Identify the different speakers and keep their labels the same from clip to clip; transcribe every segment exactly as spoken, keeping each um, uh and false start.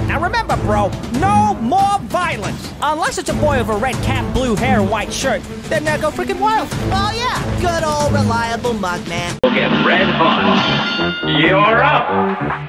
Speaker 1: Now remember, bro, no more violence. Unless it's a boy with a red cap, blue hair, white shirt. Then uh, go freaking wild.
Speaker 2: Oh yeah, good old reliable mug man.
Speaker 3: We'll get red hot. You're up.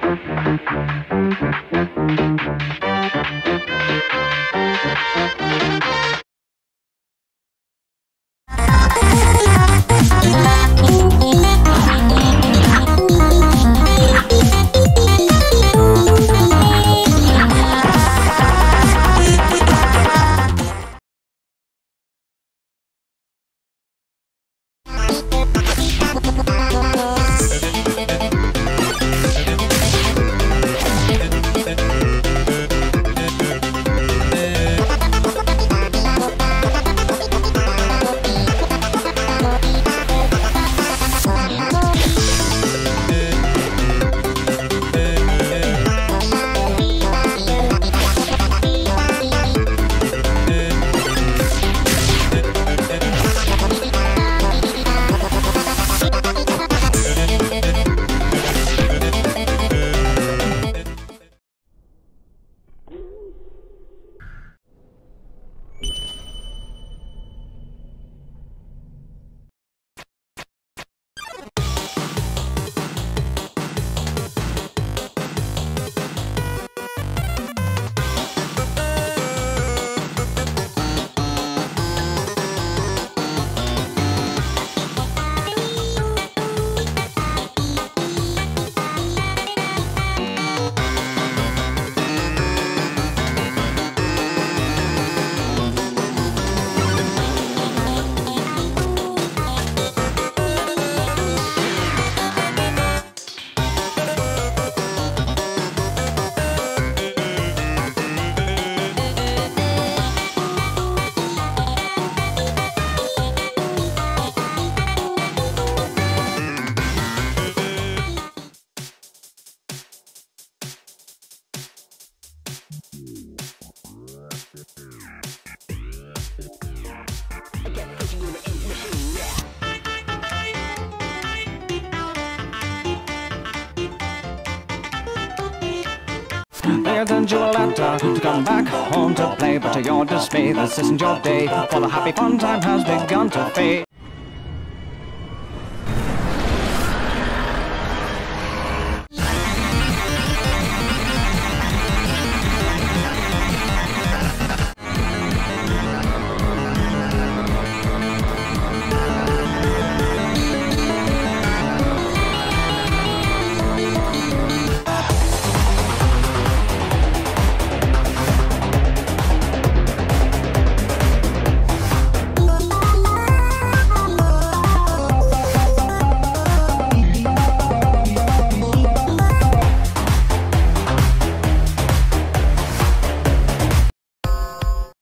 Speaker 4: They sent you a letter to come back home to play, but to your dismay, this isn't your day, for the happy fun time has begun to fade.